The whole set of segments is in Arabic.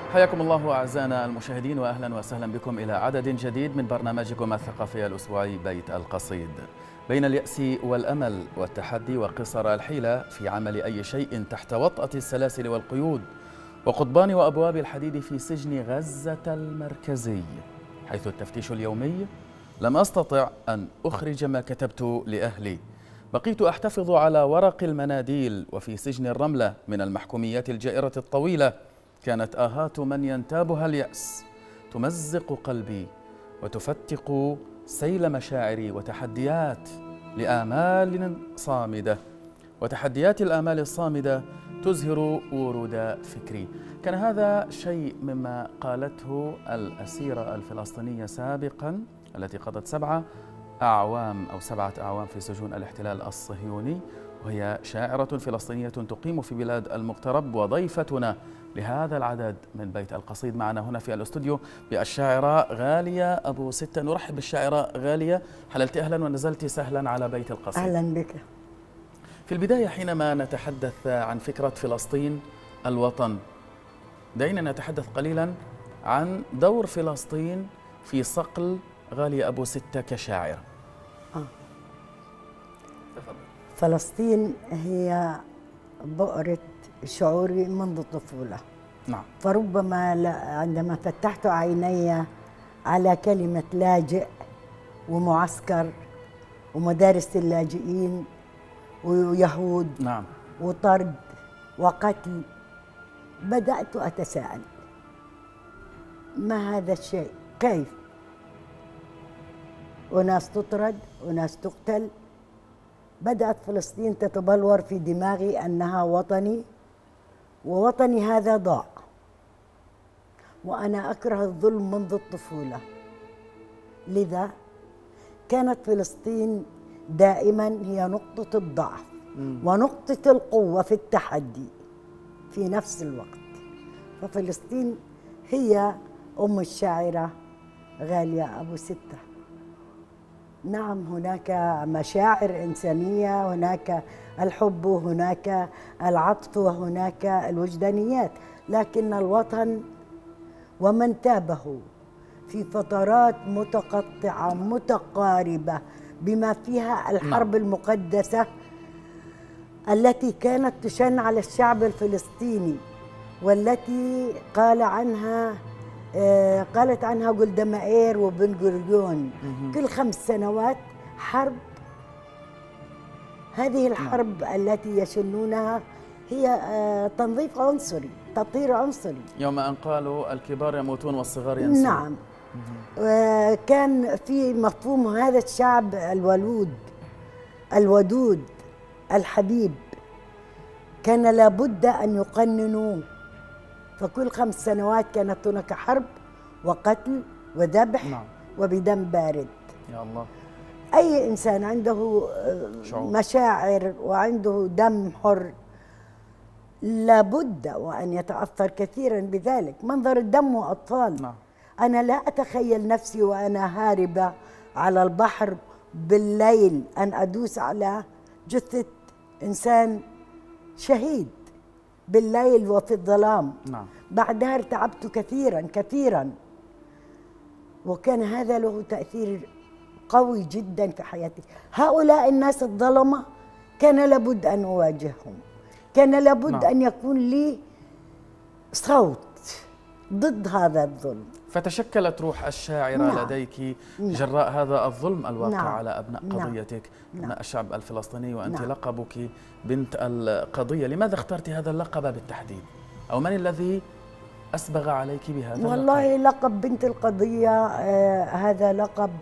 حياكم الله أعزائنا المشاهدين، وأهلا وسهلا بكم إلى عدد جديد من برنامجكم الثقافي الأسبوعي بيت القصيد. بين اليأس والأمل والتحدي وقصر الحيلة في عمل أي شيء تحت وطأة السلاسل والقيود وقضبان وأبواب الحديد في سجن غزة المركزي، حيث التفتيش اليومي لم أستطع أن أخرج ما كتبت لأهلي. بقيت أحتفظ على ورق المناديل. وفي سجن الرملة من المحكوميات الجائرة الطويلة كانت آهات من ينتابها اليأس تمزق قلبي وتفتق سيل مشاعري، وتحديات لآمال صامدة، وتحديات الآمال الصامدة تزهر ورود فكري. كان هذا شيء مما قالته الأسيرة الفلسطينية سابقا التي قضت 7 أعوام في سجون الاحتلال الصهيوني، وهي شاعرة فلسطينية تقيم في بلاد المغترب، وضيفتنا لهذا العدد من بيت القصيد معنا هنا في الاستوديو بالشاعرة غالية أبو ستة. نرحب بالشاعرة غالية. حللت أهلا ونزلت سهلا على بيت القصيد. أهلا بك. في البداية حينما نتحدث عن فكرة فلسطين الوطن، دعينا نتحدث قليلا عن دور فلسطين في صقل غالية أبو ستة كشاعرة. فلسطين هي بؤرة شعوري منذ الطفولة. نعم. فربما عندما فتحت عيني على كلمة لاجئ ومعسكر ومدارس اللاجئين ويهود، نعم، وطرد وقتل، بدأت أتساءل: ما هذا الشيء؟ كيف؟ وناس تطرد وناس تقتل. بدأت فلسطين تتبلور في دماغي أنها وطني، ووطني هذا ضاع، وأنا أكره الظلم منذ الطفولة. لذا كانت فلسطين دائما هي نقطة الضعف ونقطة القوة في التحدي في نفس الوقت. ففلسطين هي أم الشاعرة غالية أبو ستة. نعم، هناك مشاعر إنسانية، هناك الحب، هناك العطف، وهناك الوجدانيات، لكن الوطن ومن تابه في فترات متقطعة متقاربة بما فيها الحرب المقدسة التي كانت تشن على الشعب الفلسطيني، والتي قالت عنها جولدا مائير وبن غوريون كل 5 سنوات حرب. هذه الحرب التي يشنونها هي تنظيف عنصري، تطهير عنصري. يوم أن قالوا الكبار يموتون والصغار ينسون. نعم. كان في مفهوم هذا الشعب الودود الحبيب، كان لابد أن يقننوه. فكل 5 سنوات كانت هناك حرب وقتل وذبح. نعم. وبدم بارد. يا الله. أي إنسان عنده شعور، مشاعر وعنده دم حر لابد وأن يتأثر كثيرا بذلك. منظر الدم وأطفال. نعم. أنا لا أتخيل نفسي وأنا هاربة على البحر بالليل أن أدوس على جثة إنسان شهيد بالليل وفي الظلام. نعم. بعدها ارتعبت كثيرا كثيرا، وكان هذا له تأثير قوي جدا في حياتي. هؤلاء الناس الظلمة كان لابد أن أواجههم، كان لابد نعم. أن يكون لي صوت ضد هذا الظلم. فتشكلت روح الشاعرة نعم. لديك جراء هذا الظلم الواقع نعم. على أبناء قضيتك، نعم. أبناء الشعب الفلسطيني، وأنت نعم. لقبك بنت القضية. لماذا اخترت هذا اللقب بالتحديد؟ أو من الذي أسبغ عليك بهذا والله لقب بنت القضية هذا لقب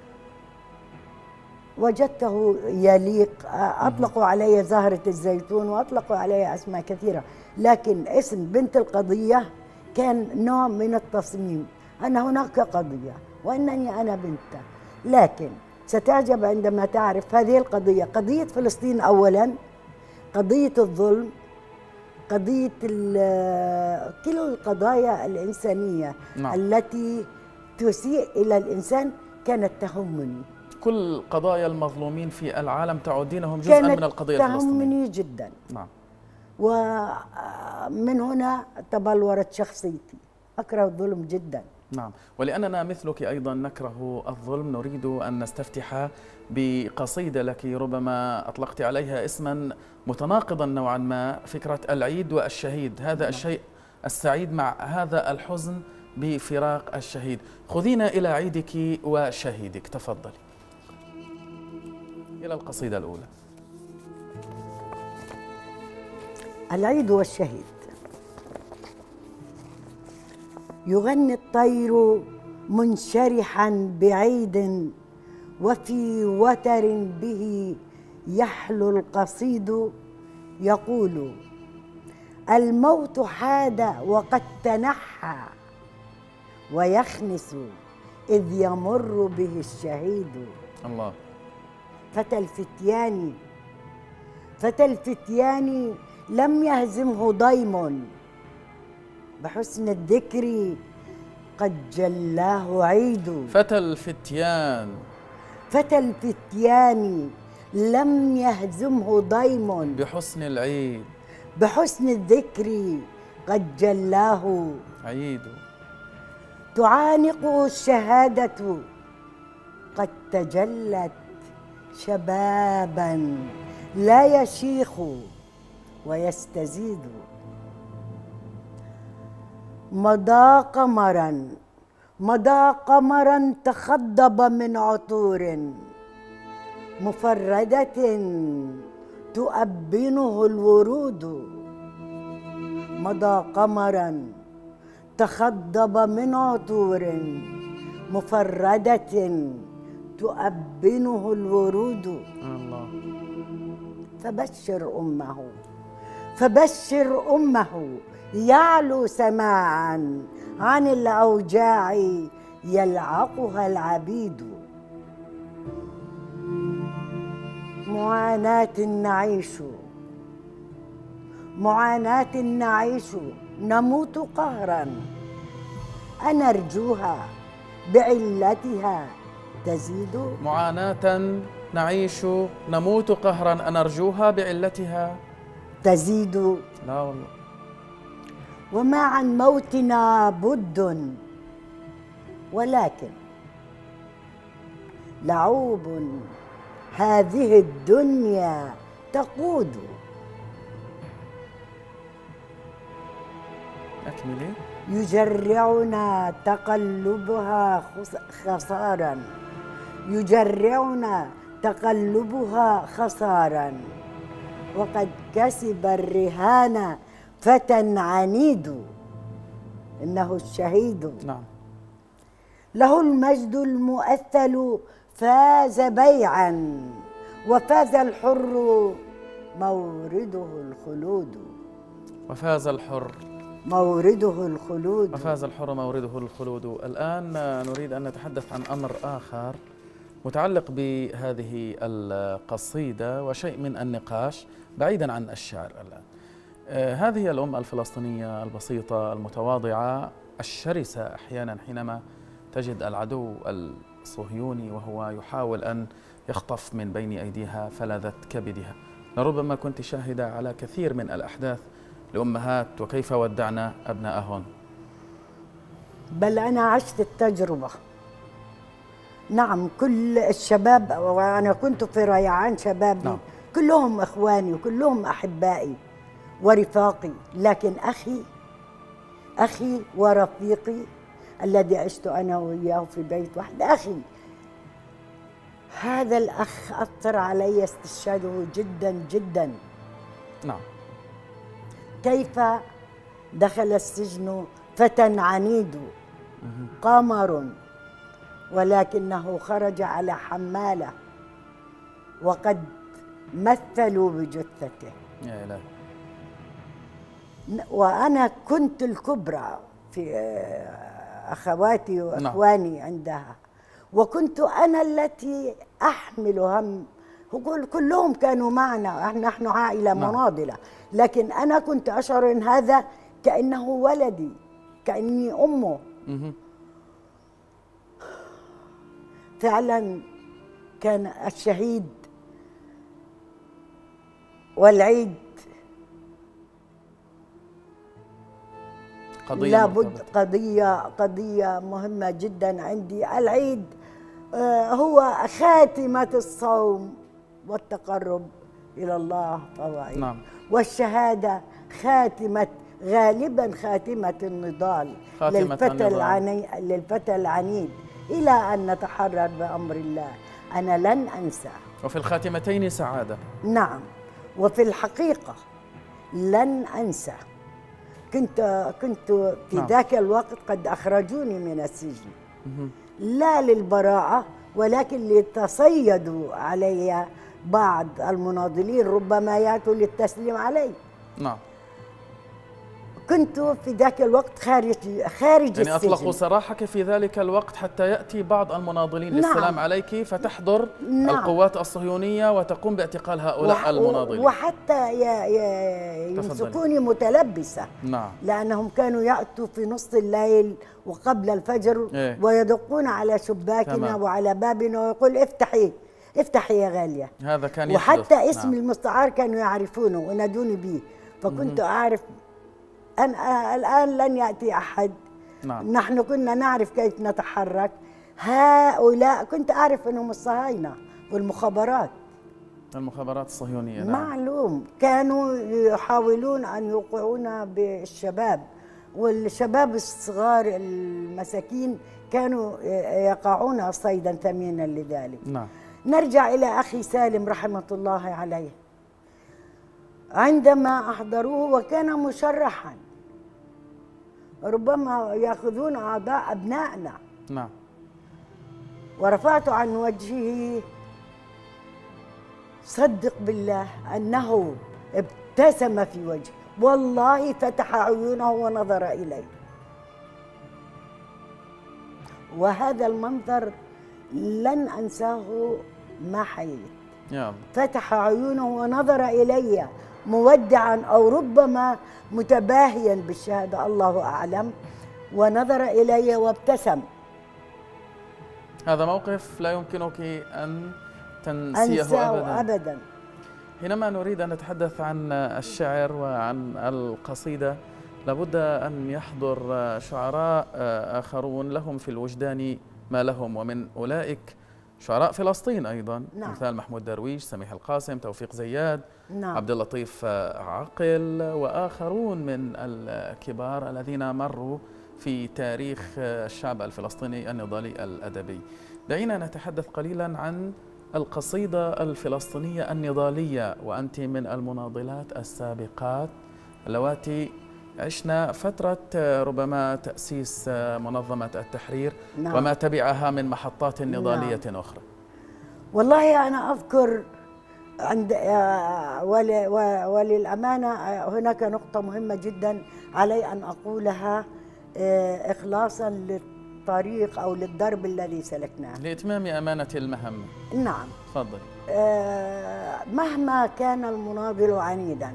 وجدته يليق. أطلقوا علي زهرة الزيتون وأطلقوا علي أسماء كثيرة، لكن اسم بنت القضية كان نوع من التصميم، أن هناك قضية وأنني أنا بنتها. لكن ستعجب عندما تعرف هذه القضية، قضية فلسطين أولا، قضية الظلم، قضية كل القضايا الإنسانية. نعم. التي تسيء إلى الإنسان كانت تهمني. كل قضايا المظلومين في العالم تعدينهم جزءا من القضية الفلسطينية. تهمني جدا. نعم. ومن هنا تبلورت شخصيتي. أكره الظلم جدا. نعم، ولأننا مثلك أيضا نكره الظلم نريد أن نستفتح بقصيدة لك ربما أطلقت عليها اسما متناقضا نوعا ما، فكرة العيد والشهيد، هذا الشيء السعيد مع هذا الحزن بفراق الشهيد. خذينا إلى عيدك وشهيدك، تفضلي. إلى القصيدة الأولى. العيد والشهيد. يغني الطير منشرحا بعيد، وفي وتر به يحلو القصيد، يقول: الموت حاد وقد تنحى، ويخنس إذ يمر به الشهيد. الله. فتى الفتيان لم يهزمه ضيم، بحسن الذكر قد جلاه عيد. فتى الفتيان لم يهزمه ضيم، بحسن الذكر قد جلاه عيد. تعانقه الشهادة قد تجلت شبابا لا يشيخ ويستزيد. مضى قمرا تخضب من عطور، مفردة تؤبنه الورود. مضى قمرا تخضب من عطور، مفردة تؤبنه الورود. الله. فبشر أمه يعلو سماعا عن الأوجاع يلعقها العبيد. معاناة نعيش نموت قهرا، أنرجوها بعلتها تزيد. معاناة نعيش نموت قهرا، أنرجوها بعلتها تزيد. لا والله. وما عن موتنا بد، ولكن لعوب هذه الدنيا تقود. أكملي. يجرعنا تقلبها خسارا، وقد كسب الرهان فتى عنيد، إنه الشهيد. نعم. له المجد المؤثل فاز بيعا، وفاز الحر مورده الخلود. وفاز الحر مورده الخلود. الآن نريد أن نتحدث عن أمر آخر متعلق بهذه القصيدة وشيء من النقاش بعيدا عن الشعر. الآن هذه الأم الفلسطينية البسيطة المتواضعة الشرسة أحيانا حينما تجد العدو الصهيوني وهو يحاول أن يخطف من بين أيديها فلذة كبدها. لربما كنت شاهدة على كثير من الأحداث لأمهات وكيف ودعنا أبنائهن. بل أنا عشت التجربة. نعم، كل الشباب، وأنا كنت في ريعان شبابي. نعم. كلهم إخواني وكلهم أحبائي ورفاقي، لكن أخي ورفيقي الذي عشت أنا وإياه في بيت واحد، أخي هذا الأخ أثر علي استشهاده جدا جدا. نعم. كيف دخل السجن فتى عنيد قمر، ولكنه خرج على حمالة وقد مثلوا بجثته. يا إلهي. وأنا كنت الكبرى في أخواتي وأخواني عندها، وكنت أنا التي أحمل هم. كلهم كانوا معنا، نحن عائلة مناضلة، لكن أنا كنت أشعر أن هذا كأنه ولدي، كأني أمه. فعلا كان الشهيد والعيد قضية لابد مرتبطة. قضية مهمة جدا عندي. العيد هو خاتمة الصوم والتقرب إلى الله، فهو عيد. نعم. والشهادة غالبا خاتمة النضال للفتى العنيد إلى أن نتحرر بأمر الله. أنا لن أنسى. وفي الخاتمتين سعادة. نعم، وفي الحقيقة لن أنسى. كنت في ذاك الوقت قد أخرجوني من السجن، لا للبراءة ولكن ليتصيدوا علي بعض المناضلين، ربما يأتوا للتسليم علي. نعم. كنت في ذاك الوقت خارج يعني أطلقوا سراحك في ذلك الوقت حتى يأتي بعض المناضلين للسلام عليك، فتحضر القوات الصهيونية وتقوم باعتقال هؤلاء المناضلين، وحتى يمسكوني متلبسة. نعم. لأنهم كانوا يأتوا في نصف الليل وقبل الفجر ويدقون على شباكنا وعلى بابنا ويقول افتحي يا غالية. هذا كان وحتى يحدث. اسم المستعار كانوا يعرفونه ونادوني به، فكنت أعرف أن الآن لن يأتي أحد. نعم. نحن كنا نعرف كيف نتحرك. هؤلاء كنت أعرف أنهم الصهاينة والمخابرات، المخابرات الصهيونية. نعم. معلوم. كانوا يحاولون أن يوقعونا بالشباب، والشباب الصغار المساكين كانوا يقعون صيدا ثمينا لذلك. نعم. نرجع إلى أخي سالم رحمة الله عليه. عندما أحضروه وكان مشرحا، ربما يأخذون أعضاء أبنائنا. نعم. ورفعت عن وجهه، صدق بالله أنه ابتسم في وجهي، والله فتح عيونه ونظر إلي، وهذا المنظر لن أنساه ما حييت. يا الله. فتح عيونه ونظر إلي مودعا أو ربما متباهيا بالشهادة، الله أعلم، ونظر إلي وابتسم. هذا موقف لا يمكنك أن تنسيه أبدا. حينما نريد أن نتحدث عن الشعر وعن القصيدة، لابد أن يحضر شعراء آخرون لهم في الوجدان ما لهم، ومن أولئك شعراء فلسطين أيضا. نعم. مثال محمود درويش، سميح القاسم، توفيق زياد، نعم. عبد اللطيف عقل، وآخرون من الكبار الذين مروا في تاريخ الشعب الفلسطيني النضالي الأدبي. دعينا نتحدث قليلا عن القصيدة الفلسطينية النضالية، وأنت من المناضلات السابقات اللواتي عشنا فترة ربما تأسيس منظمة التحرير. نعم. وما تبعها من محطات نضالية. نعم. أخرى. والله أنا أذكر وللأمانة هناك نقطة مهمة جدا علي أن أقولها إخلاصا للطريق أو للدرب الذي سلكناه لإتمام أمانة المهمة. نعم. تفضل. مهما كان المناضل عنيدا،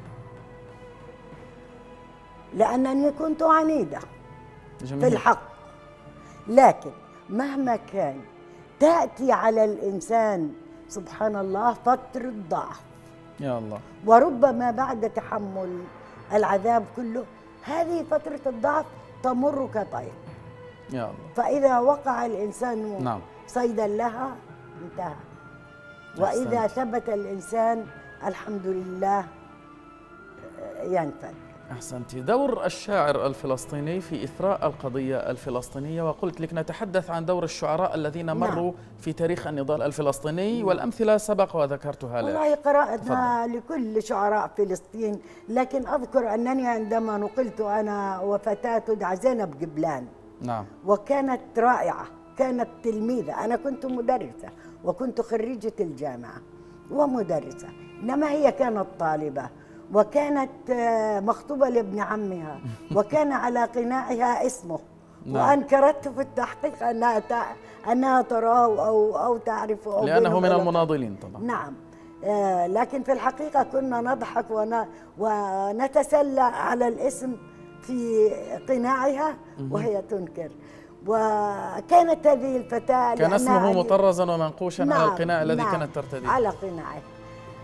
لأنني كنت عنيدة. جميل. في الحق، لكن مهما كان تأتي على الإنسان سبحان الله فترة ضعف. يا الله. وربما بعد تحمل العذاب كله هذه فترة الضعف تمر كطير. يا الله. فإذا وقع الإنسان نعم. صيدا لها انتهى. وإذا ثبت الإنسان الحمد لله ينفذ. أحسنت. دور الشاعر الفلسطيني في إثراء القضية الفلسطينية، وقلت لك نتحدث عن دور الشعراء الذين مروا. نعم. في تاريخ النضال الفلسطيني. نعم. والأمثلة سبق وذكرتها لك. والله قرأتها لكل شعراء فلسطين، لكن أذكر أنني عندما نقلت أنا وفتاة تدعى زينب جبلان. نعم. وكانت رائعة، كانت تلميذة، أنا كنت مدرسة وكنت خريجة الجامعة ومدرسة، إنما هي كانت طالبة وكانت مخطوبة لابن عمها وكان على قناعها اسمه. نعم. وأنكرته في التحقيق أنها تراه أو تعرفه، لأنه من المناضلين طبعا. نعم. لكن في الحقيقة كنا نضحك ونتسلى على الاسم في قناعها وهي تنكر. وكانت هذه الفتاة كان اسمه مطرزا ومنقوشا. نعم. على القناع الذي كانت ترتديه. على قناعه.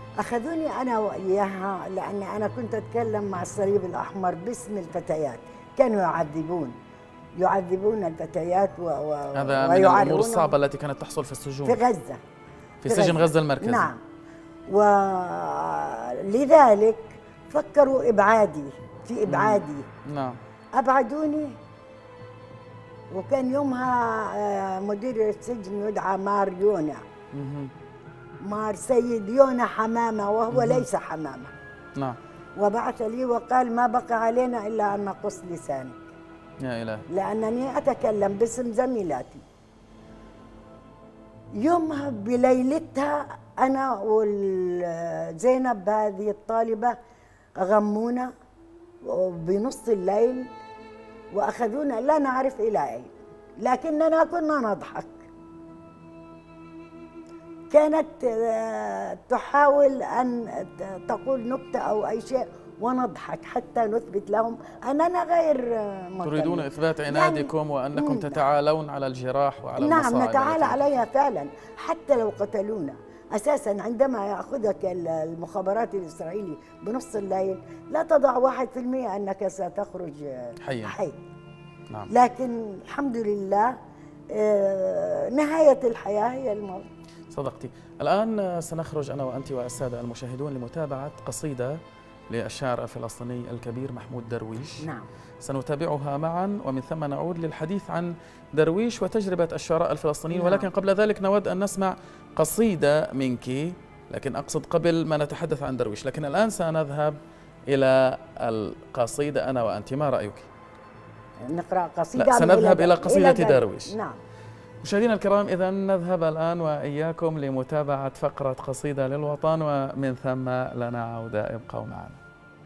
أخذوني أنا وإياها لأني أنا كنت أتكلم مع الصليب الأحمر باسم الفتيات، كانوا يعذبون الفتيات هذا من الأمور الصعبة التي كانت تحصل في السجون في غزة، في سجن غزة المركزي. نعم. ولذلك فكروا إبعادي. نعم. أبعدوني، وكان يومها مدير السجن يدعى مار يونا، مار سيد يونا حمامة، وهو ليس حمامة. نعم. وبعث لي وقال: ما بقى علينا إلا أن نقص لسانك. يا إلهي. لأنني أتكلم باسم زميلاتي. يومها بليلتها أنا وزينب هذه الطالبة غمونا بنص الليل وأخذونا لا نعرف إلى أين، لكننا كنا نضحك. كانت تحاول أن تقول نكتة أو أي شيء ونضحك حتى نثبت لهم أننا غير مطلع. تريدون إثبات عنادكم يعني وأنكم تتعالون على الجراح وعلى المصائب. نعم، نتعالى عليها فعلا حتى لو قتلونا. أساسا عندما يأخذك المخابرات الإسرائيلي بنص الليل لا تضع 1% أنك ستخرج حي. نعم. لكن الحمد لله نهاية الحياة هي الموت. صدقتي. الآن سنخرج أنا وأنت والسادة المشاهدون لمتابعة قصيدة للشاعر الفلسطيني الكبير محمود درويش. نعم. سنتابعها معا ومن ثم نعود للحديث عن درويش وتجربة الشعراء الفلسطينيين. نعم. ولكن قبل ذلك نود أن نسمع قصيدة منك، لكن أقصد قبل ما نتحدث عن درويش. لكن الآن سنذهب إلى القصيدة أنا وأنت، ما رأيك؟ نقرأ قصيدة؟ لا، سنذهب إلى قصيدة درويش. نعم. مشاهدينا الكرام، إذا نذهب الآن وإياكم لمتابعة فقرة قصيدة للوطن، ومن ثم لنا عودة. ابقوا معنا.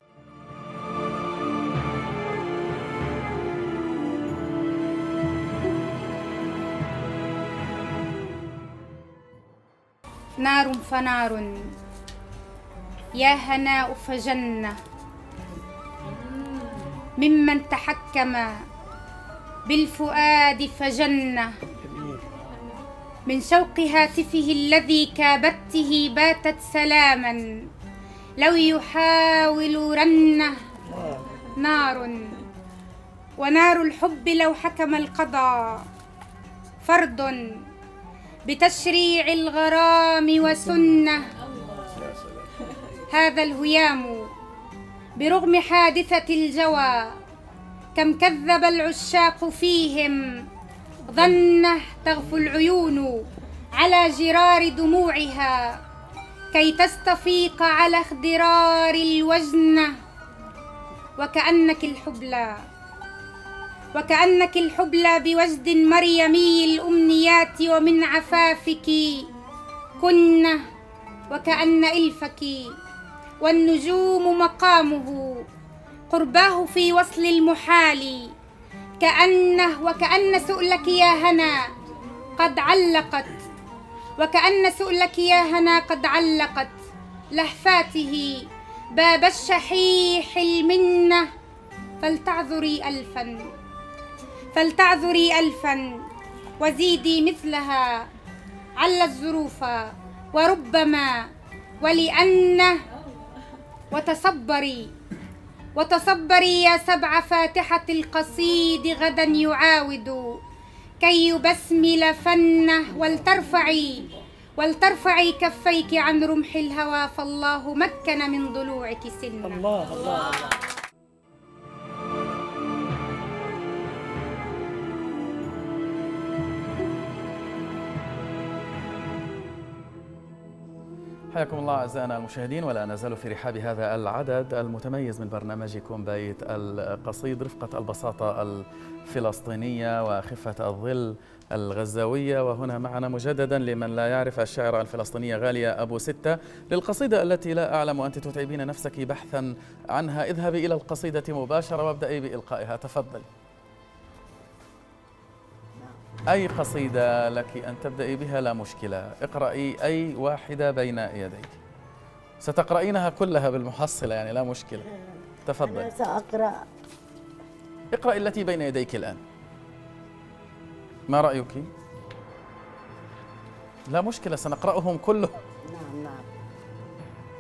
نار فنار، يا هناء فجنة، ممن تحكم بالفؤاد فجنة، من شوق هاتفه الذي كابته باتت سلاما، لو يحاول رنه. نار، ونار الحب لو حكم القضاء فرض بتشريع الغرام وسنة. هذا الهيام برغم حادثة الجوى كم كذب العشاق فيهم، ظنه تغفو العيون على جرار دموعها كي تستفيق على اخضرار الوجنة. وكأنك الحبلى بوجد مريمي الأمنيات ومن عفافك كنة، وكأن إلفك والنجوم مقامه قرباه في وصل المحال، وكأن سؤلك يا هنا قد علقت، وكأن سؤلك يا هنا قد علقت لهفاته باب الشحيح المنة. فلتعذري ألفا وزيدي مثلها عل الظروف وربما ولأن. وتصبري يا سبع فاتحة القصيد غدا يعاود كي يبسمل فنه. ولترفعي كفيك عن رمح الهوى، فالله مكن من ضلوعك سنة. الله الله. حياكم الله أعزائنا المشاهدين، ولا نزال في رحاب هذا العدد المتميز من برنامجكم بيت القصيد، رفقة البساطة الفلسطينية وخفة الظل الغزاوية. وهنا معنا مجددا لمن لا يعرف الشاعرة الفلسطينية غالية أبو ستة للقصيدة التي لا أعلم وأنت تتعبين نفسك بحثا عنها. اذهبي إلى القصيدة مباشرة وابدأي بإلقائها، تفضلي. أي قصيدة لك أن تبدأي بها لا مشكلة، اقرأي أي واحدة بين يديك، ستقرأينها كلها بالمحصلة يعني لا مشكلة. تفضل. أنا سأقرأ. اقرأي التي بين يديك الآن. ما رأيك؟ لا مشكلة، سنقرأهم كلهم. نعم نعم.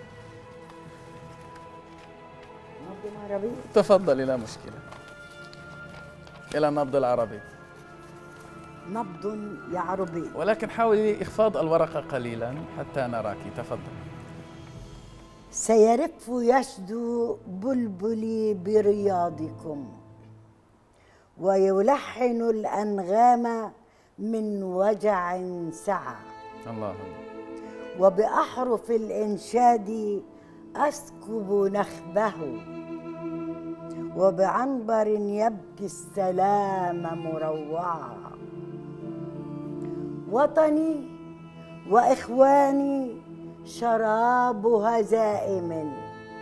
تفضلي لا مشكلة. إلى النبض العربي. نبض يا عربي. ولكن حاولي إخفاض الورقة قليلا حتى نراك. تفضل. سيرف يشدو بلبلي برياضكم، ويلحن الأنغام من وجع سعى. الله. وبأحرف الإنشاد أسكب نخبه، وبعنبر يبكي السلام مروعا. وطني وإخواني شراب هزائم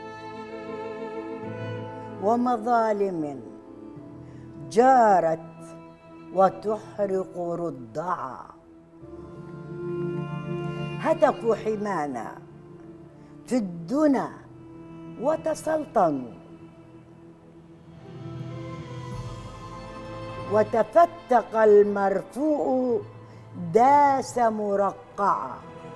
ومظالم جارت وتحرق رضعا. هتكوا حمانا في الدنا وتسلطنوا، وتفتق المرفوع داس مرقعا،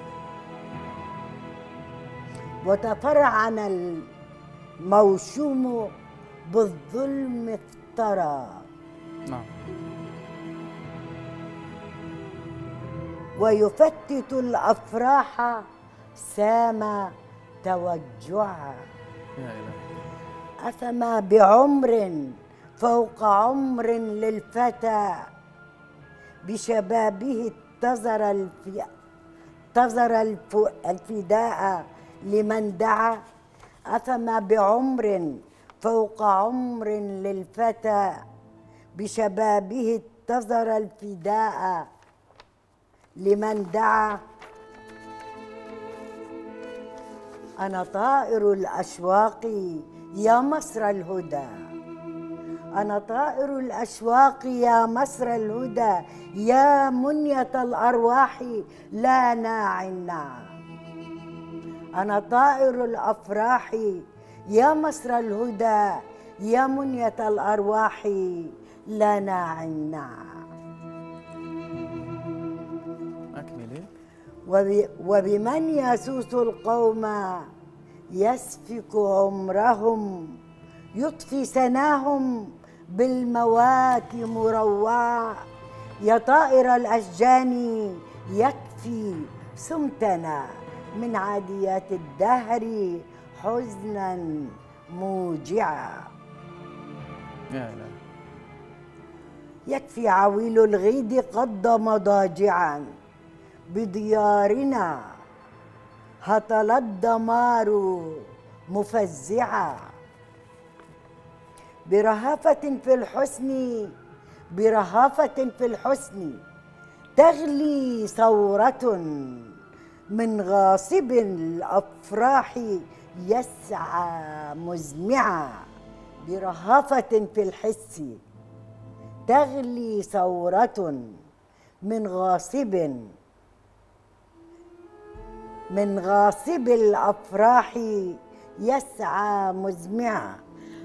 وتفرعن الموشوم بالظلم افترى. نعم. ويفتت الأفراح سام توجعا. يا إلهي. أفما بعمر فوق عمر للفتى بشبابه اتزر الفداء لمن دعا. أفما بعمر فوق عمر للفتى بشبابه اتزر الفداء لمن دعا. أنا طائر الأشواق يا مصر الهدى، أنا طائر الأشواق يا مصر الهدى، يا منية الأرواح لا ناعنا. أنا طائر الأفراح يا مصر الهدى، يا منية الأرواح لا ناعنا. أكملي. وبمن يسوس القوم يسفك عمرهم، يطفي سناهم بالموات مروعا. يا طائر الأشجان يكفي سمتنا من عاديات الدهر حزنا موجعا. يا إلهي. يكفي عويل الغيد قد مضاجعا، بديارنا هطل الدمار مفزعا. برهافة في الحسن تغلي ثورة من غاصب الأفراح يسعى مزمعا. برهافة في الحس تغلي ثورة من غاصب الأفراح يسعى مزمعا.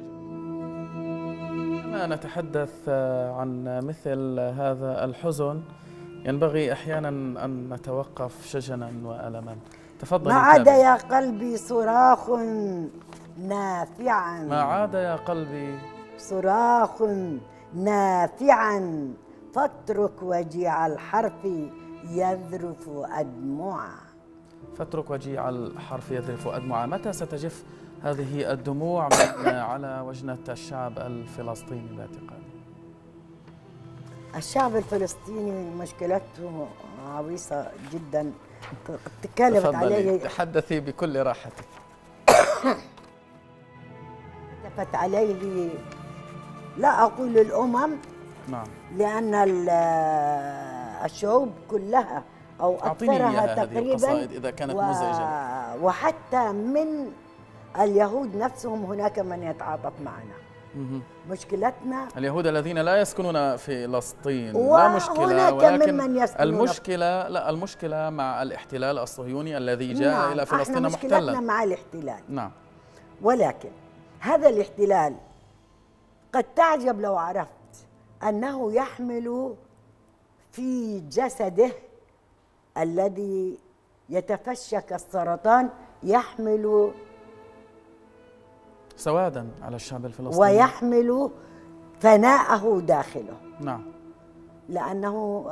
لما نتحدث عن مثل هذا الحزن ينبغي أحيانا أن نتوقف شجنا وألما. تفضلي. ما عاد يا قلبي صراخ نافعا، ما عاد يا قلبي صراخ نافعا، فاترك وجيع الحرف يذرف أدمعا. فاترك وجيع الحرف يذرف أدمعا. متى ستجف هذه الدموع على وجنة الشعب الفلسطيني باعتقادي؟ الشعب الفلسطيني مشكلته عويصة جدا. تكلمت عليه. تحدثي بكل راحتك. تفت عليه لا أقول الأمم، نعم، لأن الشعوب كلها أو أكثرها تقريبا إذا كانت مزعجة، وحتى من اليهود نفسهم هناك من يتعاطف معنا. مشكلتنا اليهود الذين لا يسكنون في فلسطين لا مشكلة، ولكن المشكلة مع الاحتلال الصهيوني الذي جاء نعم. إلى فلسطين محتلا. مشكلتنا مع الاحتلال. نعم. ولكن هذا الاحتلال قد تعجب لو عرفت أنه يحمل في جسده الذي يتفشى كالسرطان، يحمل سوادا على الشعب الفلسطيني، ويحمل فناءه داخله. نعم. لأنه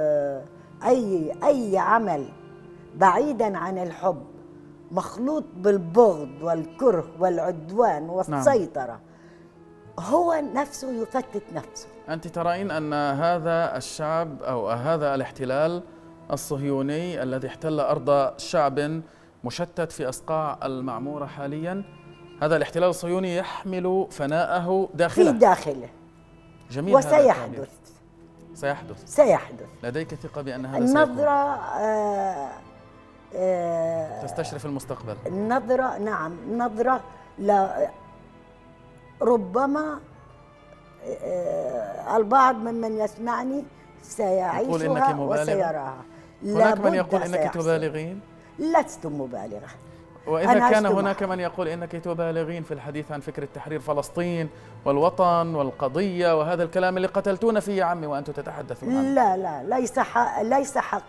أي عمل بعيدا عن الحب مخلوط بالبغض والكره والعدوان والسيطرة هو نفسه يفتت نفسه. أنت ترين أن هذا الشعب أو هذا الاحتلال الصهيوني الذي احتل أرض شعب مشتت في أصقاع المعمورة حاليا، هذا الاحتلال الصهيوني يحمل فناءه داخله في داخله. جميل. وسيحدث. سيحدث. لديك ثقة بأن هذا النظرة تستشرف المستقبل. النظرة، نعم، نظرة ربما البعض ممن يسمعني سيعيشها وسيراها. هناك من يقول إنك تبالغين. لست مبالغة. وإذا كان هناك من يقول إنك تبالغين في الحديث عن فكرة تحرير فلسطين والوطن والقضية وهذا الكلام اللي قتلتونا فيه يا عمي وأنتم تتحدثون عنه. لا ليس حق.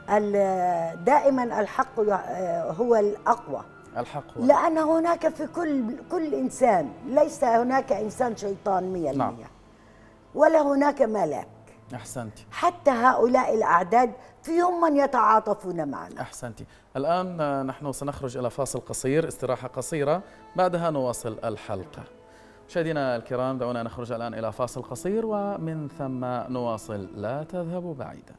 دائما الحق هو الأقوى. الحق هو. لأن هناك في كل إنسان، ليس هناك إنسان شيطان 100%. نعم. ولا هناك ملاك. أحسنتِ. حتى هؤلاء الأعداد فيهم من يتعاطفون معنا. أحسنتِ. الآن نحن سنخرج إلى فاصل قصير، استراحة قصيرة، بعدها نواصل الحلقة. مشاهدينا الكرام، دعونا نخرج الآن إلى فاصل قصير ومن ثم نواصل، لا تذهبوا بعيدا.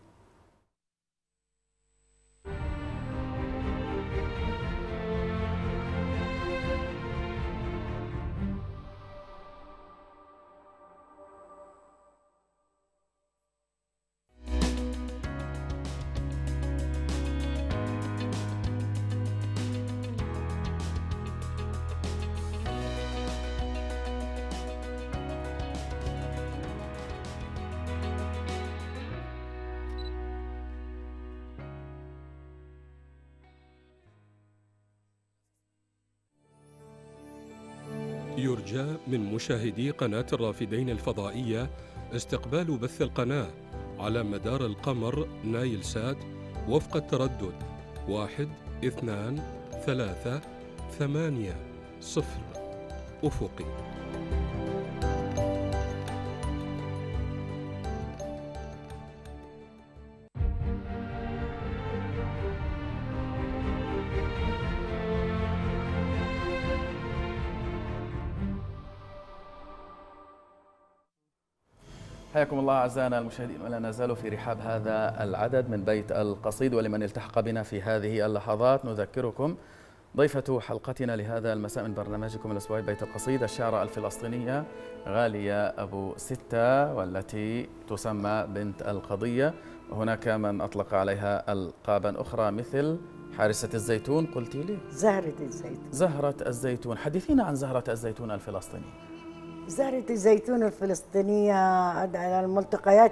يرجى من مشاهدي قناة الرافدين الفضائية استقبال بث القناة على مدار القمر نايل سات وفق التردد 1 2 3 8 0 أفقي. حياكم الله أعزائنا المشاهدين، ولا نزال في رحاب هذا العدد من بيت القصيد. ولمن التحق بنا في هذه اللحظات نذكركم ضيفة حلقتنا لهذا المساء من برنامجكم الأسبوعي بيت القصيد الشاعرة الفلسطينية غالية أبو ستة، والتي تسمى بنت القضية، وهناك من أطلق عليها ألقابا أخرى مثل حارسة الزيتون. قلت لي زهرة الزيتون. زهرة الزيتون، حدثينا عن زهرة الزيتون الفلسطينية. زهرة الزيتون الفلسطينية على الملتقيات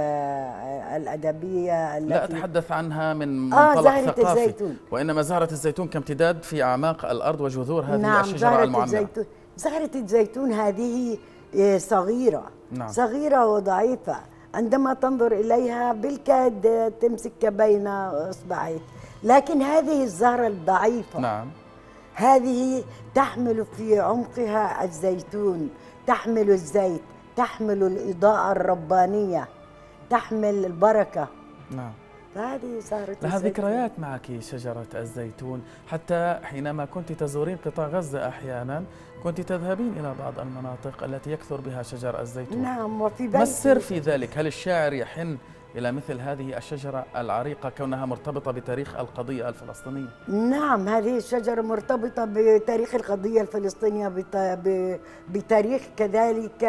الأدبية التي لا أتحدث عنها من منطلق زهرة ثقافي الزيتون. وإنما زهرة الزيتون كامتداد في أعماق الأرض وجذور هذه نعم. الشجرة المعمرة. زهرة الزيتون هذه صغيرة. نعم. صغيرة وضعيفة، عندما تنظر إليها بالكاد تمسك بين إصبعيك، لكن هذه الزهرة الضعيفة نعم. هذه تحمل في عمقها الزيتون، تحمل الزيت، تحمل الإضاءة الربانية، تحمل البركة. نعم. فهذه زهرة لها الزيتون. ذكريات معك شجرة الزيتون، حتى حينما كنت تزورين قطاع غزة أحيانا كنت تذهبين إلى بعض المناطق التي يكثر بها شجر الزيتون. نعم. وفي ما السر في ذلك؟ هل الشاعر يحن إلى مثل هذه الشجرة العريقة كونها مرتبطة بتاريخ القضية الفلسطينية؟ نعم، هذه الشجرة مرتبطة بتاريخ القضية الفلسطينية، بتاريخ كذلك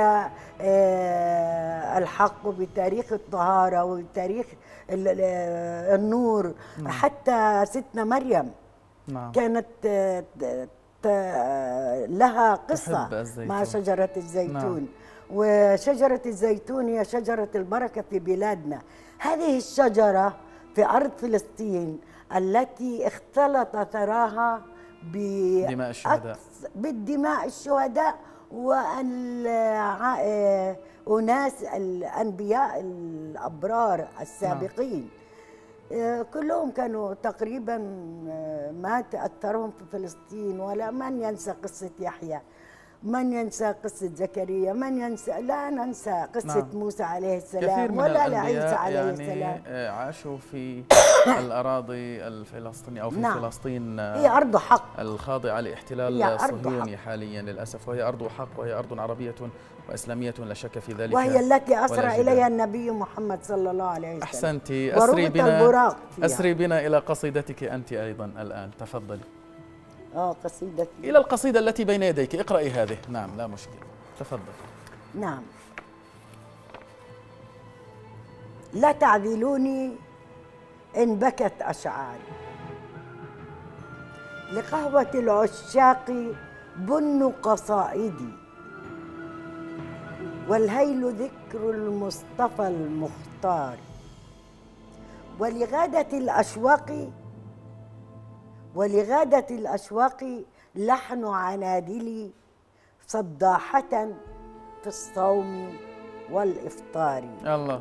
الحق، وبتاريخ الطهارة، وبتاريخ النور. حتى ستنا مريم كانت لها قصة مع شجرة الزيتون. وشجرة الزيتون هي شجرة البركة في بلادنا. هذه الشجرة في أرض فلسطين التي اختلط ثراها بدماء الشهداء، بالدماء الشهداء وأناس الأنبياء الأبرار السابقين. كلهم كانوا تقريبا مات أكثرهم في فلسطين، ولا من ينسى قصة يحيى. من ينسى قصة زكريا، من ينسى، لا ننسى قصة نعم. موسى عليه كثير السلام من ولا الأنبياء لعيسى عليه يعني السلام. عاشوا في الأراضي الفلسطينية أو في نعم. فلسطين هي أرض حق، الخاضعة هي لاحتلال أرض صهيوني حاليا للأسف، وهي أرض حق وهي أرض عربية وإسلامية لا شك في ذلك، وهي التي ولا أسرى جدال. إليها النبي محمد صلى الله عليه وسلم. أحسنتي. وربط البراق فيها. أسري بنا إلى قصيدتك أنت أيضا الآن، تفضلي. قصيدتي إلى القصيدة التي بين يديك، اقرأي هذه. نعم لا مشكلة، تفضل. نعم. لا تعذلوني إن بكت أشعاري، لقهوة العشاق بن قصائدي، والهيل ذكر المصطفى المختار، ولغادة الأشواق لحن عنادلي، صداحة في الصوم والإفطار. الله.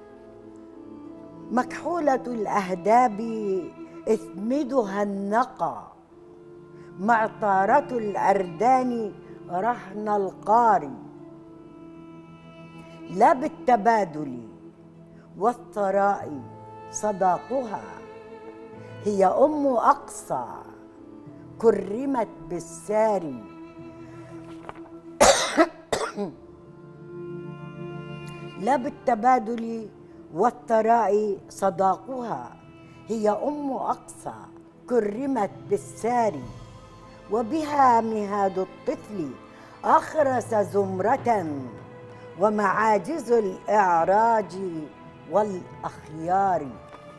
مكحولة الأهداب إثمدها النقى، معطارة الأردان رهن القاري، لا بالتبادل والثراء صداقها، هي أم أقصى كرمت بالساري، لا بالتبادل والثراء صداقها، هي أم أقصى كرمت بالساري، وبها مهاد الطفل أخرس زمرة، ومعاجز الإعراج والأخيار.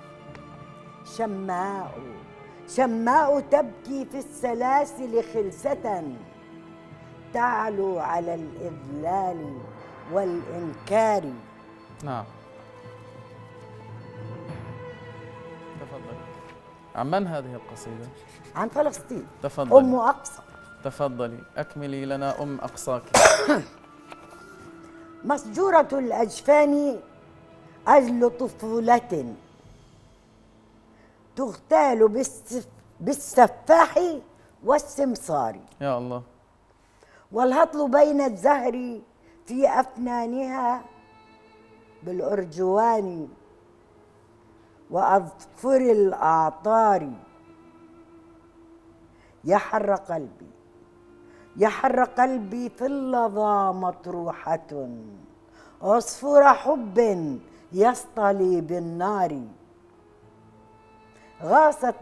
شماء تبكي في السلاسل خلسة، تعلو على الإذلال والإنكار. نعم. تفضل. عن من هذه القصيدة؟ عن فلسطين. تفضل. أم أقصى. تفضلي أكملي لنا أم أقصاك. مسجورة الأجفان أجل طفولة، تغتال بالسفاح والسمسار، يا الله. والهطل بين الزهر في أفنانها بالأرجوان وأظفر الأعطار. يحر قلبي في اللظى مطروحة، عصفور حب يصطلي بالنار. غاصت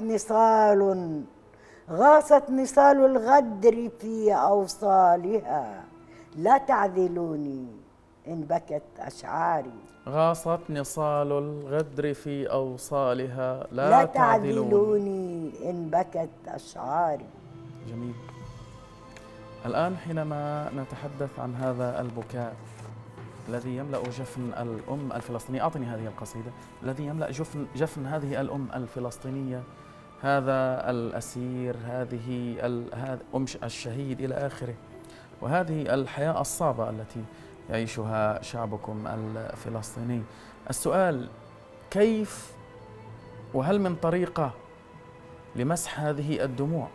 نصال الغدر في أوصالها، لا تعذلوني إن بكت أشعاري. غاصت نصال الغدر في أوصالها، لا تعذلوني إن بكت أشعاري. جميل. الآن حينما نتحدث عن هذا البكاء الذي يملأ جفن الأم الفلسطينية، أعطني هذه القصيدة، الذي يملأ جفن هذه الأم الفلسطينية، هذا الأسير، هذه أم الشهيد إلى آخره، وهذه الحياة الصعبة التي يعيشها شعبكم الفلسطيني. السؤال: كيف وهل من طريقة لمسح هذه الدموع؟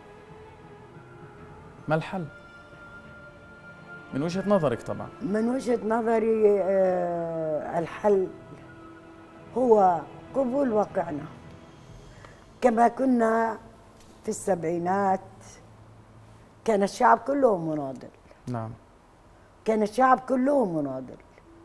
ما الحل؟ من وجهة نظرك طبعا. من وجهة نظري الحل هو قبول واقعنا كما كنا في السبعينات. كان الشعب كله مناضل. نعم. كان الشعب كله مناضل،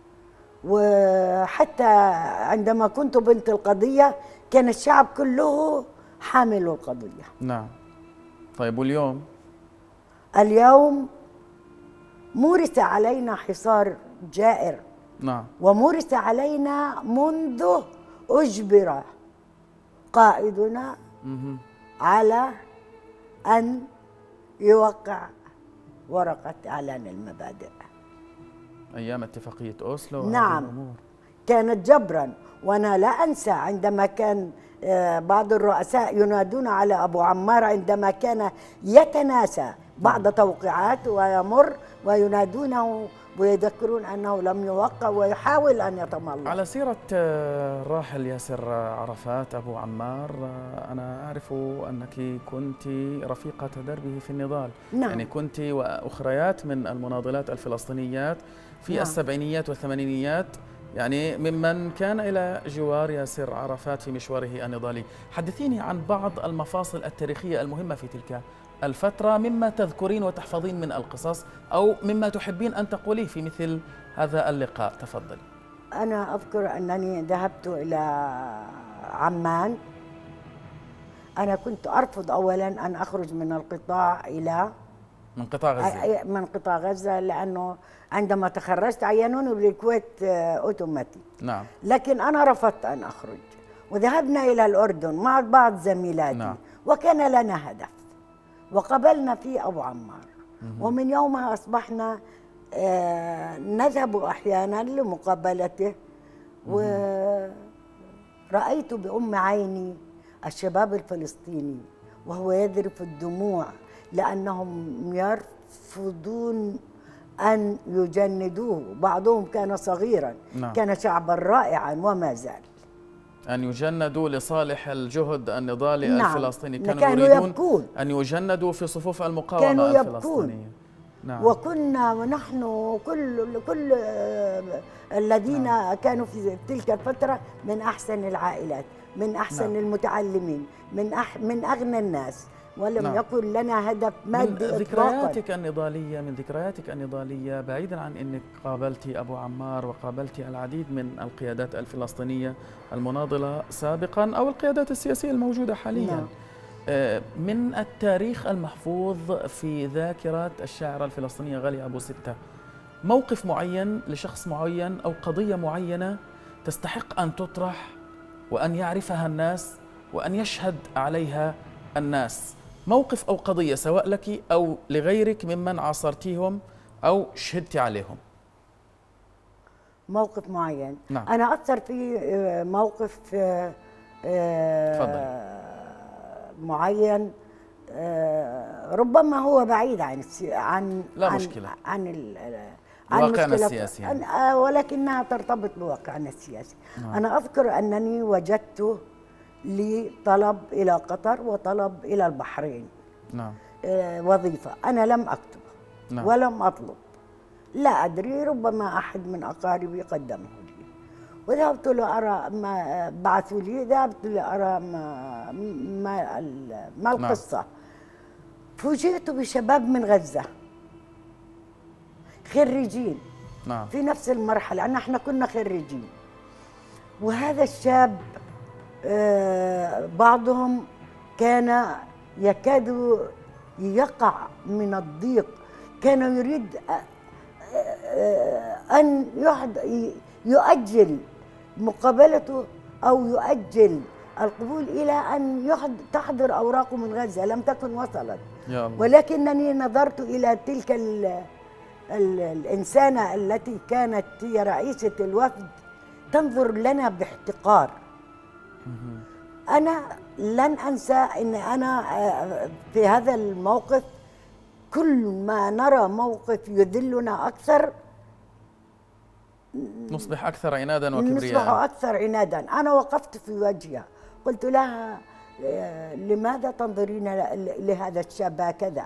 وحتى عندما كنت بنت القضية كان الشعب كله حامل القضية. نعم. طيب واليوم؟ اليوم مورس علينا حصار جائر. نعم. ومورس علينا منذ أجبر قائدنا على أن يوقع ورقة إعلان المبادئ. أيام اتفاقية أوسلو. نعم، كانت جبرا. وأنا لا أنسى عندما كان بعض الرؤساء ينادون على أبو عمار، عندما كان يتناسى بعض توقيعات ويمر وينادونه ويذكرون أنه لم يوقع ويحاول أن يتملص. على سيرة الراحل ياسر عرفات أبو عمار، أنا أعرف أنك كنت رفيقة دربه في النضال. نعم. يعني كنت وأخريات من المناضلات الفلسطينيات في نعم. السبعينيات والثمانينيات، يعني ممن كان إلى جوار ياسر عرفات في مشواره النضالي. حدثيني عن بعض المفاصل التاريخية المهمة في تلك الفترة، مما تذكرين وتحفظين من القصص أو مما تحبين أن تقوليه في مثل هذا اللقاء. تفضل. أنا أذكر أنني ذهبت إلى عمان. أنا كنت أرفض أولا أن أخرج من القطاع إلى من قطاع غزة. من قطاع غزة، لأنه عندما تخرجت عينوني بالكويت أوتوماتيك. نعم. لكن أنا رفضت أن أخرج، وذهبنا إلى الأردن مع بعض زميلاتي. نعم. وكان لنا هدف وقبلنا فيه أبو عمار. ومن يومها أصبحنا نذهب أحيانا لمقابلته، ورأيت بأم عيني الشباب الفلسطيني وهو يذرف الدموع لأنهم يرفضون أن يجندوه. بعضهم كان صغيرا. نعم. كان شعبا رائعا وما زال. أن يجندوا لصالح الجهد النضالي نعم. الفلسطيني. كانوا يريدون يبكون. أن يجندوا في صفوف المقاومة كانوا الفلسطينية. نعم. وكنا ونحن كل الذين كانوا في تلك الفترة من أحسن العائلات، من أحسن نعم. المتعلمين، من أغنى الناس، ولم نعم. يكن لنا هدف مادي من إطلاقا. ذكرياتك النضالية، بعيدا عن أنك قابلت أبو عمار وقابلت العديد من القيادات الفلسطينية المناضلة سابقا أو القيادات السياسية الموجودة حاليا. نعم. من التاريخ المحفوظ في ذاكرة الشاعرة الفلسطينية غالية أبو ستة، موقف معين لشخص معين أو قضية معينة تستحق أن تطرح وأن يعرفها الناس وأن يشهد عليها الناس، موقف أو قضية سواء لك أو لغيرك ممن عاصرتيهم أو شهدت عليهم؟ موقف معين. نعم. أنا أثر في موقف معين، ربما هو بعيد عن لا مشكلة عن واقعنا السياسي، ولكنها ترتبط بواقعنا السياسي. نعم. أنا أذكر أنني وجدت لي طلب إلى قطر وطلب إلى البحرين. نعم. وظيفة أنا لم أكتب. نعم. ولم أطلب، لا أدري، ربما أحد من أقاربي قدمه لي، وذهبت لأرى ما بعثوا لي، ذهبت لأرى ما القصة. نعم. فوجئت بشباب من غزة خريجين. نعم. في نفس المرحلة، احنا كنا خريجين، وهذا الشاب بعضهم كان يكاد يقع من الضيق، كان يريد أن يؤجل مقابلته أو يؤجل القبول إلى أن تحضر أوراقه من غزة، لم تكن وصلت. يا الله. ولكنني نظرت إلى تلك الإنسانة التي كانت هي رئيسة الوفد تنظر لنا باحتقار. أنا لن أنسى أن أنا في هذا الموقف كل ما نرى موقف يذلنا أكثر نصبح أكثر عنادا وكبرياء. نصبح أكثر عنادا. أنا وقفت في وجهها قلت لها لماذا تنظرين لهذا الشاب هكذا؟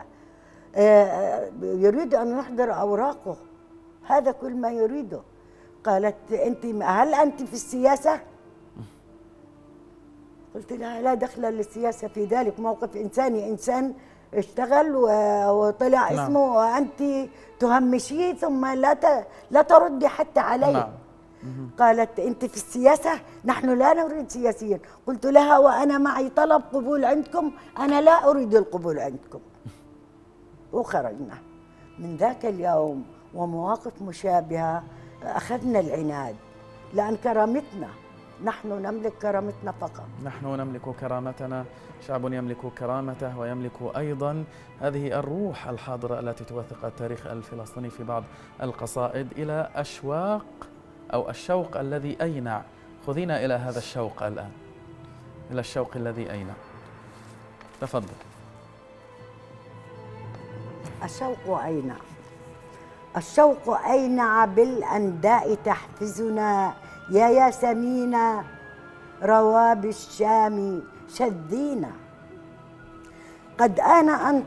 يريد أن يحضر أوراقه، هذا كل ما يريده. قالت هل أنت في السياسة؟ قلت لها لا دخل للسياسة في ذلك، موقف إنساني، إنسان اشتغل وطلع نعم. اسمه وأنت تهمشيه ثم لا تردي حتى عليه. نعم. قالت أنت في السياسة؟ نحن لا نريد سياسيين. قلت لها وأنا معي طلب قبول عندكم، أنا لا أريد القبول عندكم. وخرجنا من ذاك اليوم ومواقف مشابهة. أخذنا العناد لأن كرامتنا، نحن نملك كرامتنا فقط. نحن نملك كرامتنا، شعب يملك كرامته ويملك أيضا هذه الروح الحاضرة التي توثق التاريخ الفلسطيني في بعض القصائد إلى أشواق أو الشوق الذي أينع. خذينا إلى هذا الشوق الآن، إلى الشوق الذي أينع. تفضل. الشوق أينع. الشوق أينع بالأنداء تحفزنا يا ياسمينا رواب الشام شذينا. قد آن أن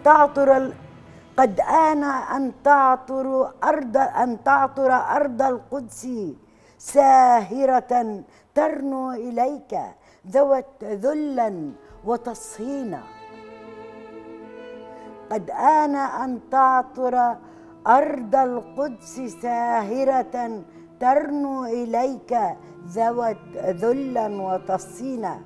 تعطر أرض القدس ساهرة ترنو إليك ذوت ذلا وتصهينا. قد آن أن تعطر أرض القدس ساهرة ترنو إليك ذوت ذلا وتصهينا.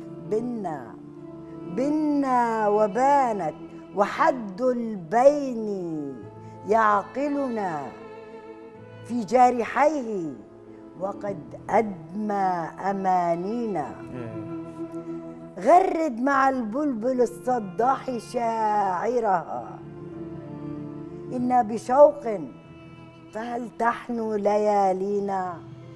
بنا وبانت وحد البين يعقلنا في جارحيه وقد أدمى أمانينا. غرد مع البلبل الصداح شاعرها إنا بشوق فهل تحنو ليالينا.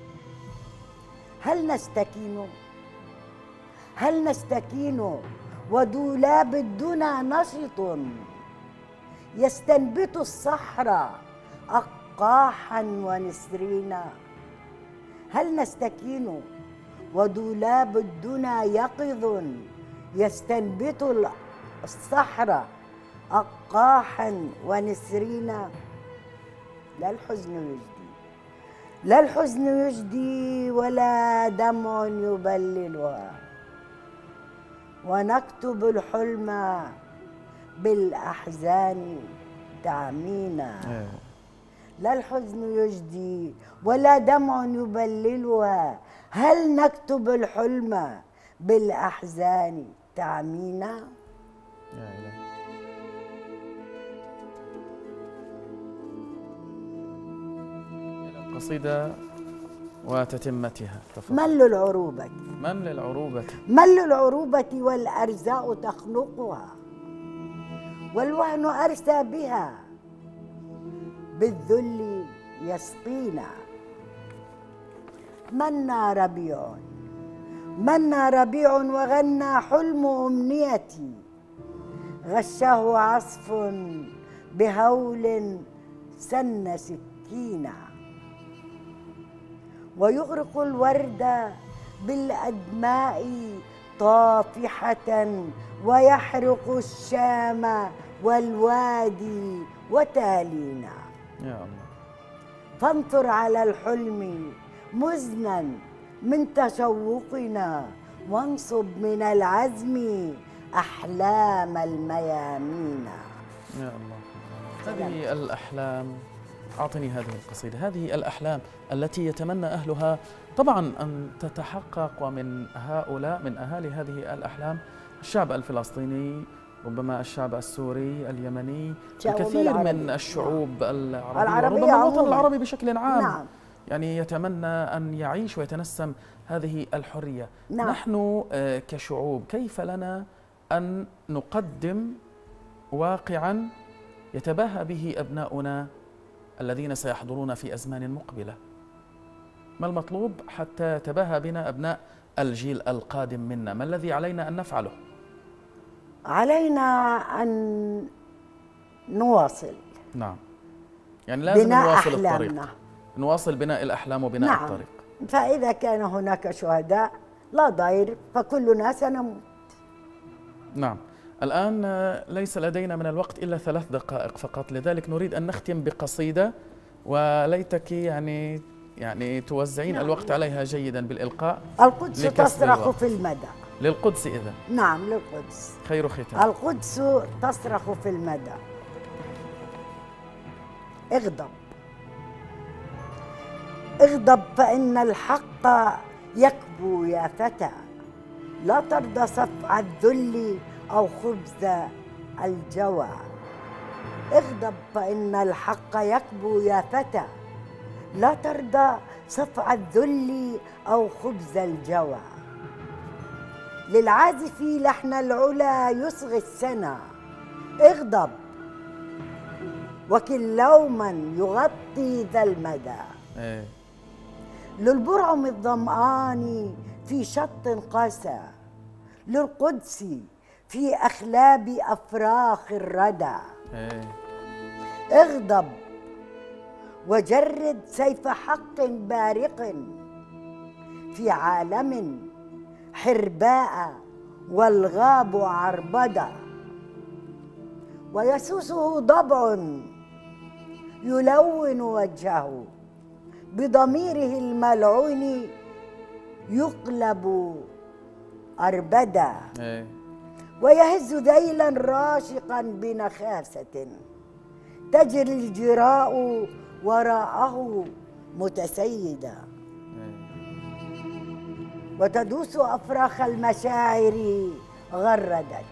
هل نستكين ودولاب الدنا نشط يستنبت الصحراء أقاحا ونسرينا. هل نستكين ودولاب الدنا يقظ يستنبت الصحراء أقاحا ونسرينا. لا الحزن يجدي ولا دمع يبللها ونكتب الحلم بالأحزان تعمينا. لا الحزن يجدي ولا دمع يبللها هل نكتب الحلم بالأحزان تعمينا. يا إلهي. القصيدة وتتمتها. مل العروبة مل العروبة والأرزاء تخنقها والوهن أرسى بها بالذل يسقينا. منا ربيع وغنى حلم أمنيتي غشاه عصف بهول سن سكينا. ويغرق الورد بالأدماء طافحة ويحرق الشام والوادي وتالينا. يا الله. فانطر على الحلم مزنا من تشوقنا وانصب من العزم أحلام الميامين. يا الله. هذه الأحلام، أعطني هذه القصيدة، هذه الأحلام التي يتمنى أهلها طبعا أن تتحقق، ومن هؤلاء من أهالي هذه الأحلام الشعب الفلسطيني، ربما الشعب السوري، اليمني، الكثير من الشعوب العربية وربما الوطن العربي بشكل عام. نعم. يعني يتمنى أن يعيش ويتنسم هذه الحرية. نعم. نحن كشعوب كيف لنا أن نقدم واقعا يتباهى به أبناؤنا الذين سيحضرون في أزمان مقبلة؟ ما المطلوب حتى يتباهى بنا أبناء الجيل القادم منا؟ ما الذي علينا أن نفعله؟ علينا أن نواصل. نعم، يعني لازم نواصل الطريق، نواصل بناء الأحلام وبناء نعم. الطريق. فإذا كان هناك شهداء لا ضير فكلنا سنموت. نعم. الآن ليس لدينا من الوقت إلا 3 دقائق فقط، لذلك نريد أن نختم بقصيدة، وليتك يعني توزعين الوقت عليها جيدا بالإلقاء. القدس تصرخ في المدى. للقدس إذن. نعم للقدس. خير ختام. القدس تصرخ في المدى. اغضب فإن الحق يكبو يا فتى، لا ترضى صفع الذل أو خبز الجوع. اغضب فإن الحق يكبو يا فتى، لا ترضى صفع الذل أو خبز الجوع. للعازف لحن العلا يصغي السنا، اغضب وكن لوما يغطي ذا المدى. للبرعم الظمآن في شط قاسى، للقدس في أخلاب أفراخ الردى. اغضب وجرد سيف حق بارق في عالم حرباء والغاب عربدة، ويسوسه ضبع يلون وجهه بضميره الملعون يقلب أربدا، ويهز ذيلا راشقا بنخاسة تجري الجراء وراءه متسيدا، وتدوس أفراخ المشاعر غردت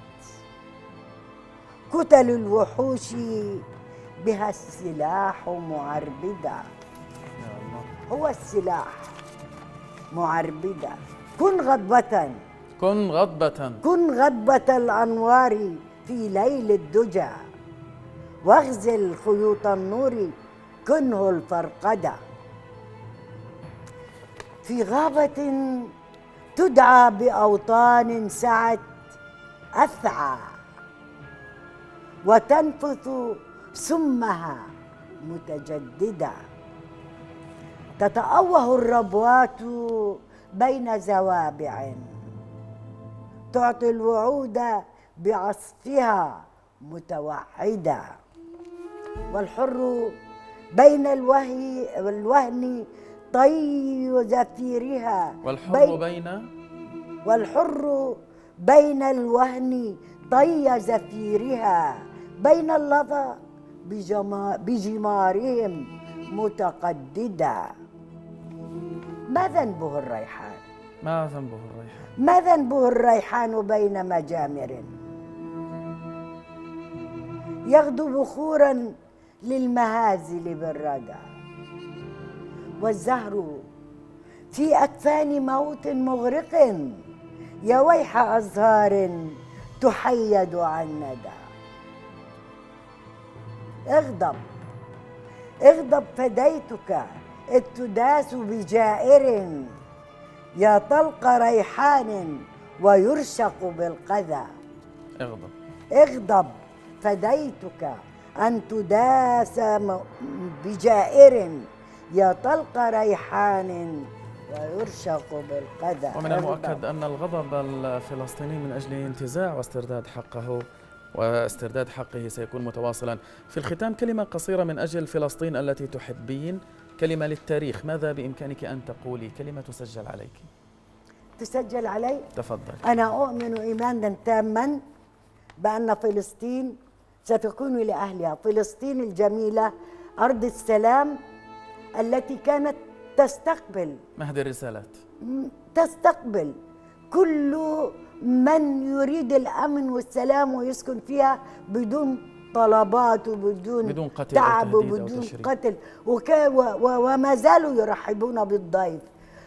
كتل الوحوش بها السلاح معربدا. هو السلاح معربدا. كن غضبة، كن غضبة، كن غضبة الأنوار في ليل الدجى، واغزل خيوط النور كنه الفرقدة، في غابة تدعى بأوطان سعت أثعى، وتنفث سمها متجددة، تتأوه الربوات بين زوابع تعطي الوعود بعصفها متوعدة، والحر بين الوهن طي زفيرها، والحر بين الوهن طي زفيرها، بين اللظى بجمارهم متقددا. ما ذنبه الريحان؟ ما ذنبه الريحان؟ ما ذنبه الريحان بين مجامر يغدو بخورا للمهازل بالردى، والزهر في أكفان موت مغرق، يا ويح أزهار تحيد عن ندى. اغضب اغضب فديتك إذ تداس بجائر، يا طلق ريحان ويرشق بالقذى. اغضب اغضب فديتك أن تداس بجائر، يا طلق ريحان ويرشق بالقذى. ومن المؤكد أن الغضب الفلسطيني من أجل انتزاع واسترداد حقه واسترداد حقه سيكون متواصلا. في الختام كلمة قصيرة من أجل فلسطين التي تحبين، كلمة للتاريخ، ماذا بإمكانك أن تقولي؟ كلمة تسجل عليك. تسجل علي؟ تفضل. أنا أؤمن إيمانا تاما بأن فلسطين ستكون لأهلها، فلسطين الجميلة، أرض السلام التي كانت تستقبل مهد الرسالات، تستقبل كل من يريد الأمن والسلام ويسكن فيها بدون طلبات وبدون قتل تعب وبدون قتل، وما زالوا يرحبون بالضيف.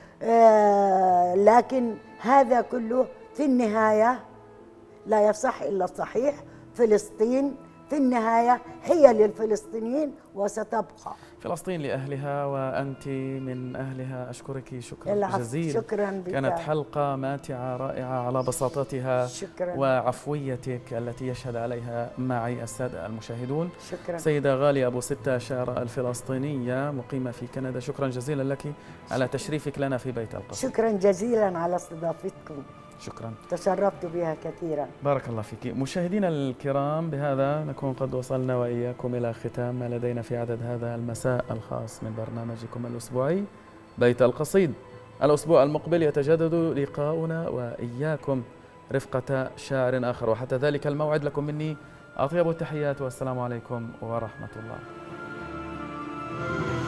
لكن هذا كله في النهاية لا يصح إلا الصحيح. فلسطين في النهاية هي للفلسطينيين وستبقى. فلسطين لأهلها وأنت من أهلها. أشكرك شكرا جزيلا. شكرا بك. كانت حلقة ماتعة رائعة على بساطتها شكرا. وعفويتك التي يشهد عليها معي السادة المشاهدون. شكرا. سيدة غالية أبو ستة، شاعرة الفلسطينية مقيمة في كندا، شكرا جزيلا لك على تشريفك لنا في بيت القصيد. شكرا جزيلا على استضافتكم. شكرا، تشرفت بها كثيرا. بارك الله فيك. مشاهدينا الكرام، بهذا نكون قد وصلنا وإياكم إلى ختام ما لدينا في عدد هذا المساء الخاص من برنامجكم الأسبوعي بيت القصيد. الأسبوع المقبل يتجدد لقاؤنا وإياكم رفقة شاعر آخر، وحتى ذلك الموعد لكم مني أطيب التحيات والسلام عليكم ورحمة الله.